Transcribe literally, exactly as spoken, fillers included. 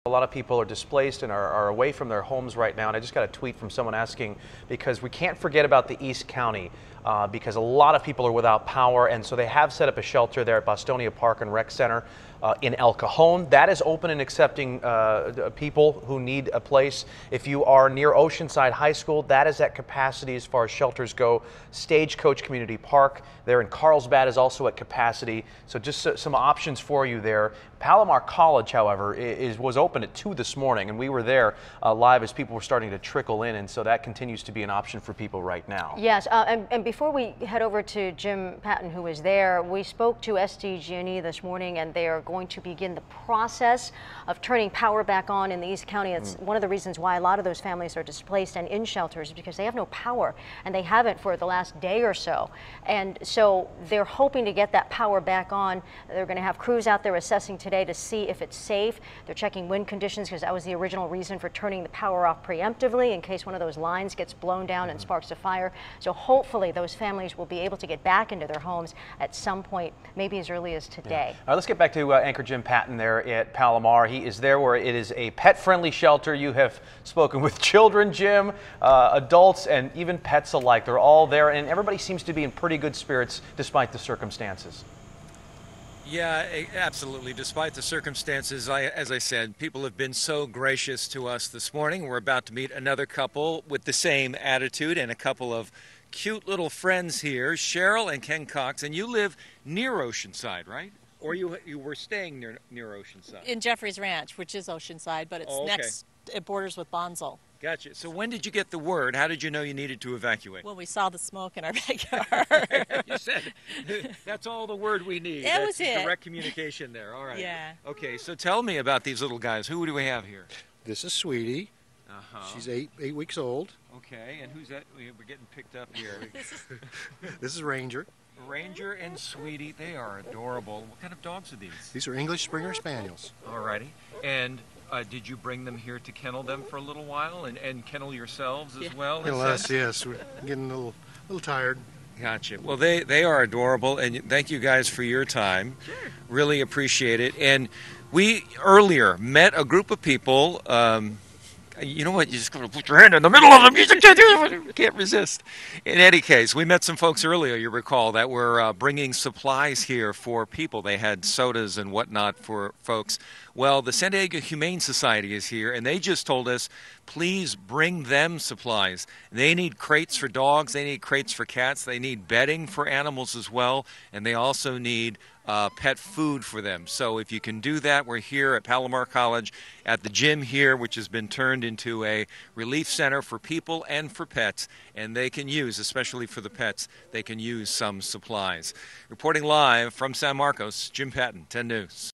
A lot of people are displaced and are, are away from their homes right now, and I just got a tweet from someone asking, because we can't forget about the East County, uh, because a lot of people are without power, and so they have set up a shelter there at Bostonia Park and Rec Center uh, in El Cajon. That is open and accepting uh, people who need a place. If you are near Oceanside High School, that is at capacity as far as shelters go. Stagecoach Community Park there in Carlsbad is also at capacity, so just some options for you there. Palomar College, however, is was open at two this morning, and we were there uh, live as people were starting to trickle in, and so that continues to be an option for people right now. Yes, uh, and, and before we head over to Jim Patton, who was there, we spoke to S D G and E this morning, and they are going to begin the process of turning power back on in the East County. It's mm. one of the reasons why a lot of those families are displaced and in shelters, because they have no power, and they haven't for the last day or so. And so they're hoping to get that power back on. They're going to have crews out there assessing today to see if it's safe. They're checking wind conditions, because that was the original reason for turning the power off preemptively, in case one of those lines gets blown down and sparks a fire. So hopefully those families will be able to get back into their homes at some point, maybe as early as today. Yeah. All right, let's get back to uh, Anchor Jim Patton there at Palomar. He is there where it is a pet-friendly shelter. You have spoken with children, Jim, uh, adults, and even pets alike. They're all there, and everybody seems to be in pretty good spirits despite the circumstances. Yeah, absolutely. Despite the circumstances, I, as I said, people have been so gracious to us this morning. We're about to meet another couple with the same attitude, and a couple of cute little friends here, Cheryl and Ken Cox. And you live near Oceanside, right? Or you you were staying near near Oceanside? In Jeffrey's Ranch, which is Oceanside, but it's oh, okay. next, it borders with Bonsall. Gotcha. So when did you get the word? How did you know you needed to evacuate? Well, we saw the smoke in our backyard. You said that's all the word we need. That that's was it. Direct communication there. All right. Yeah. Okay, so tell me about these little guys. Who do we have here? This is Sweetie. Uh-huh. She's eight eight weeks old. Okay, and who's that? We're getting picked up here. This is Ranger. Ranger and Sweetie, they are adorable. What kind of dogs are these? These are English Springer Spaniels. Alrighty. And uh, did you bring them here to kennel them for a little while, and, and kennel yourselves as yeah. well? Kennel us, yes. We're getting a little, little tired. Gotcha. Well, they, they are adorable, and thank you guys for your time. Sure. Really appreciate it. And we earlier met a group of people. Um, You know what? You just gotta put your hand in the middle of the music. You can't resist. In any case, we met some folks earlier, you recall, that were uh, bringing supplies here for people. They had sodas and whatnot for folks. Well, the San Diego Humane Society is here, and they just told us, please bring them supplies. They need crates for dogs. They need crates for cats. They need bedding for animals as well, and they also need Uh, pet food for them. So if you can do that, we're here at Palomar College at the gym here, which has been turned into a relief center for people and for pets, and they can use, especially for the pets, they can use some supplies. Reporting live from San Marcos, Jim Patton, ten News.